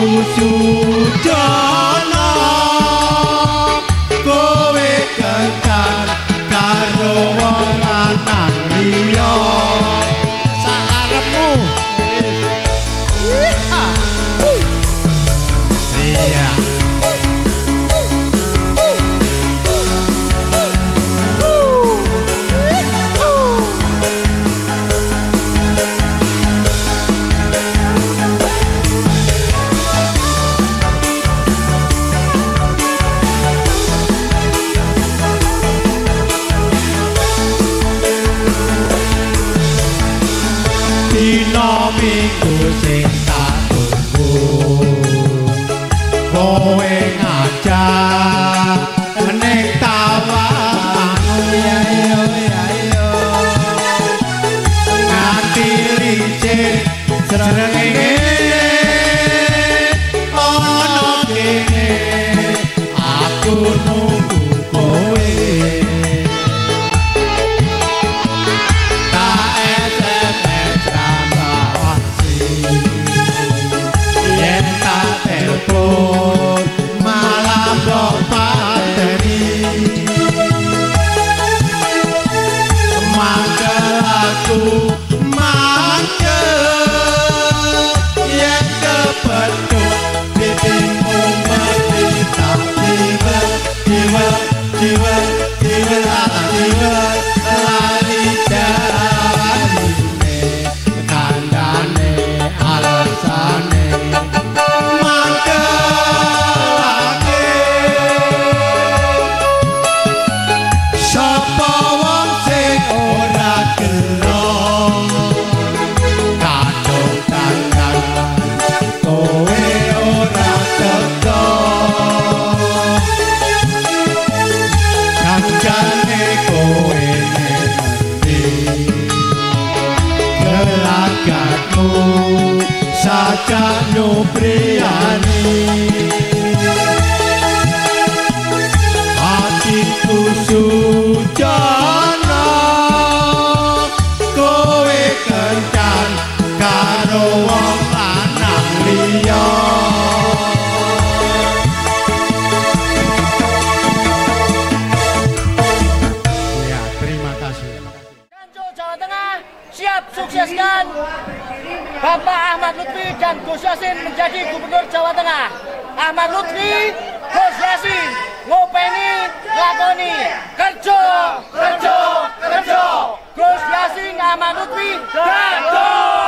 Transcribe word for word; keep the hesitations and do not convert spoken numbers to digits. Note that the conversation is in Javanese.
sujono kowe kencan karo wong lanang liya sakarepmu iya dina minggu sing tak tunggu kowe ngajak ning tawamu ya yo ya yo nganti licin srengenge ana kene aku nunggu kowe telepon malam dok pateni mangkel aku mangkel yang kepeduk pipimu berita jiwa jiwa jiwa jiwa ala jiwa lari jarine kandane alasane sajak nyobriani hatiku sujono kowe kencan karo wong lanang liya ya terima kasih Ganjo Jawa Tengah siap sukseskan Bapak Ahmad Lutfi dan Gus Yassin menjadi Gubernur Jawa Tengah. Ahmad Lutfi, Gus Yassin, ngopeni, lakoni, kerja, kerja, kerja. Gus Yassin, Ahmad Lutfi, gantung.